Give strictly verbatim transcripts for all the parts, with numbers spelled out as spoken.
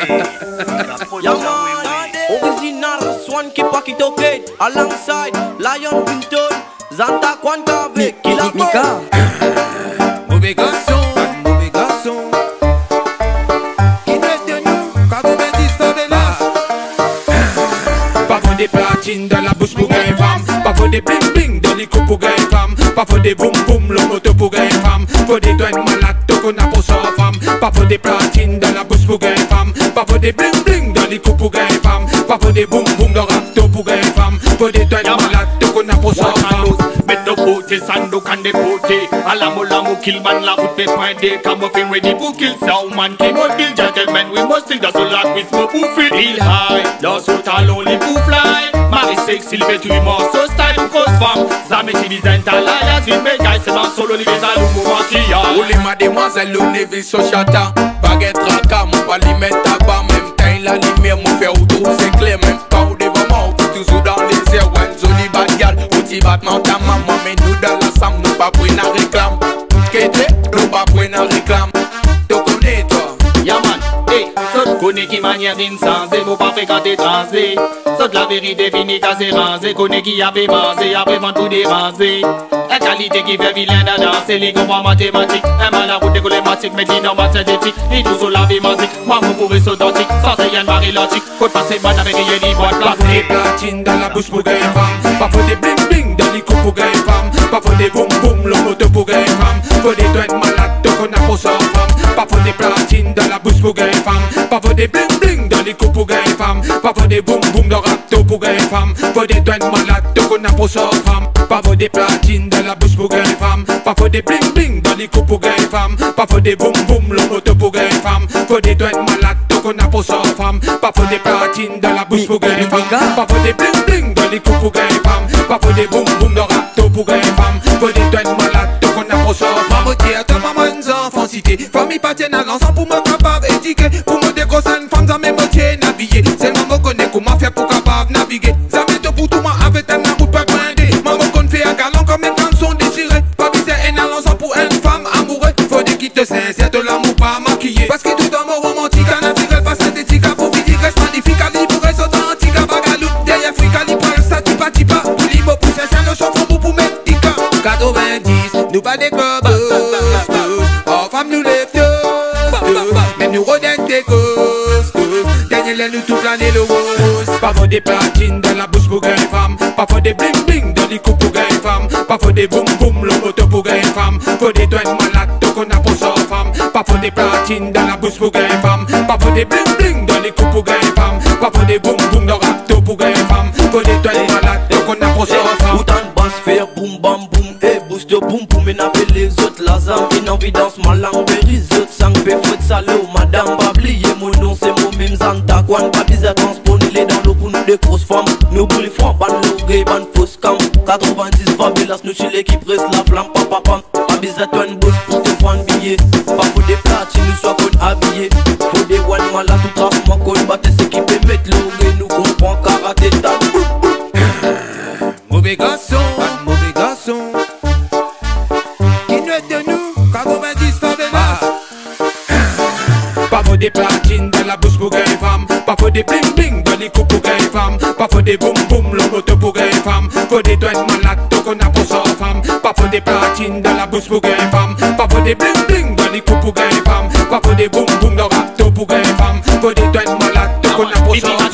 Yeah, man. Original Swan qui pas qui toquait. Alongside Lion Pinton, Zanta Kwanta avec Killa Mika. Mauvais garçon, mauvais garçon. Qui est de nous, quatre-vingt-dix de l'as. Pas pour des platines dans la bouche pour gagner femme. Pas pour des bling bling dans les coups pour gagner femme. Pas pour des boum boum le moto pour gagner femme. Pour des douanes malades qu'on a pour sa femme. Pas pour des platines dans la bouche pour gagner femme. Pas pour des bling bling dans les coups pour gagner femme. Pas pour des boum boum dans rapto pour gagner femme. Pour des douanes malades qu'on a pour sa femme. No booty, sando can de booty. Alamu lamu kill man la foot me point day. Come up in ready to kill sound man. King or kill gentlemen. We must sing the soul like with smoke who feel real high. Lost out all only who fly. Marie sexy live to him so style to cause fam. Zame chi visent alliance. Vin me guys man solo live sa lumu wantia. Ouli mademoiselle ou nevi so chata. Baguette raka mon pas li mettre tabac. Même temps la lumière mon fait autour c'est clair. Même pas ou devant moi toujours dans les airs. One joli bad gal. Outi battement ta maman. Mais nous dans la somme, nous pas pour une réclame. Qu'est-ce nous pas pour une réclame. Tu connais toi. Yeah man, hey, saute connais qui manière d'insensé. Vous pas fait quand t'es transé. Saute la vérité finie qu'à s'est rancé. Connais qui a fait penser, après vent tout déranger. La qualité qui fait vilain de danser. Les gros mathématiques. Un mal à route de colématique. Mais dis non, synthétique. Ni tout sur la vie magique. Moi, vous pouvez s'authentique. Sans ça, y'a une marée logique. Côte passée, bonne avec rien ni boîte. Pas pour des platines dans la bouche pour gagner femme. Pas pour des bling bling dans les coups pour gagner femme. Pas pour des boum boum, le moto pour gagner femme. Pour des douanes malades, qu'on a pour sa femme. Pas pour des platines dans la bouche pour gagner femme. Pas pour des bling bling dans les coups pour gagner femme. Pas pour des boum boum dans rapto pour gagner femme. Pour des douanes malades, qu'on a pour sa femme. Pas pour des platines dans la bouche pour gagner femme. Pas pour des bling bling dans les coups pour gagner femme. Pas pour des boum boum, le moto pour gagner femme. Pour des douanes malades, qu'on a pour sa femme. Pas pour des platines dans la bouche pour gagner femme. Pas pour des bling bling dans les coups pour gagner femme. Pas pour des boum boum dans rapto pour gagner femme. Pour des douanes malades, qu'on a pour sa femme. Maman qui a ta maman enfants cité. Famille patienne à l'ensemble pour me capable étiquer. Pour me dégrosser une femme, ça me moitié naviguer. C'est maman connaît comment faire pour capable naviguer. Ça met pour tout le monde avec un amour pas blindé. Maman qu'on fait un galant comme une canson déchirée. Pas viser un l'ensemble pour une femme amoureuse. Faut des quittes sincères de l'amour pas maquillé. Parce que tout amour romantique, un naturel pas synthétique. À profiter, reste magnifique, à libre, reste authentique. À bagalou, derrière Afrique, à libre, ça tipa tipa. Pour libre, pour sincère, nos chansons pour pour mettre dix quatre-vingt-dix, nous pas des clubs. Oh, femme, nous les vieux. Même nous redènent des causes. Dernier l'aile, nous tout planer le rose. Pas pour des platines dans la bouche pour gagner femme. Pas pour des bling bling dans les coups pour gagner femme. Pas pour des boum boum, le moto pour gagner femme. Pour des douanes malades, qu'on a pour sa femme. Pas pour des platines dans la bouche pour gagner femme. Pas pour des bling bling dans les coups pour gagner femme. Pas pour des boum boum dans rapto pour gagner femme. Pour des douanes malades, qu'on a pour sa femme. Autant de basse faire boum bam boum. Eh, boost de boum boum. Et n'appelle les autres la zam. Et n'envie danse ma langue. Les autres sang pe fouet salaud. Madame pas oublier mon nom c'est mon mime Zanta Kwan. Pas bizarre transponiler dans l'eau pour nous des grosses femmes. Nous boule francs, ban l'orgueil, ban fausse cam. quatre-vingt-dix favelas, nous chez l'équipe reste la flamme. Papa pam. Pas bizarre toi une bosse pour te prendre billet. Pas pour des platines, nous soit qu'on habillé. Faut des one malades, tout trace moi qu'on batte. C'est qui peut mettre l'orgueil, nous comprend karaté ta. Mauvais garçon, mauvais garçon. Qui nous est de nous, quatre-vingt-dix favelas. Pas pour des platines dans la bouche pour gagner femme. Pas pour des bling bling dans les coups pour gagner femme. Pas pour des boum boum, le moto pour gagner femme. Pour des douanes malades, qu'on a pour sa femme. Pas pour des platines dans la bouche pour gagner femme. Pas pour des bling bling dans les coups pour gagner femme. Pas pour des boum boum dans rapto pour gagner femme. Pour des douanes malades, qu'on a pour sa femme.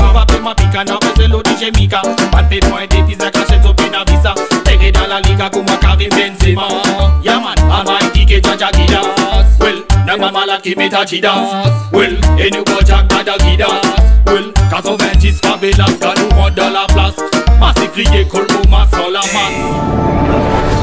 Dans la liga como Karim Benzema. Yeah man, Almighty que Jaja Gidas. Well, nama malade qui met à Gidas. Well, et nous go Jack Bada Gidas. Well, quatre-vingt-dix favelas, quand nous rentre dans la place. Masse crier, colmo, masse sans la masse.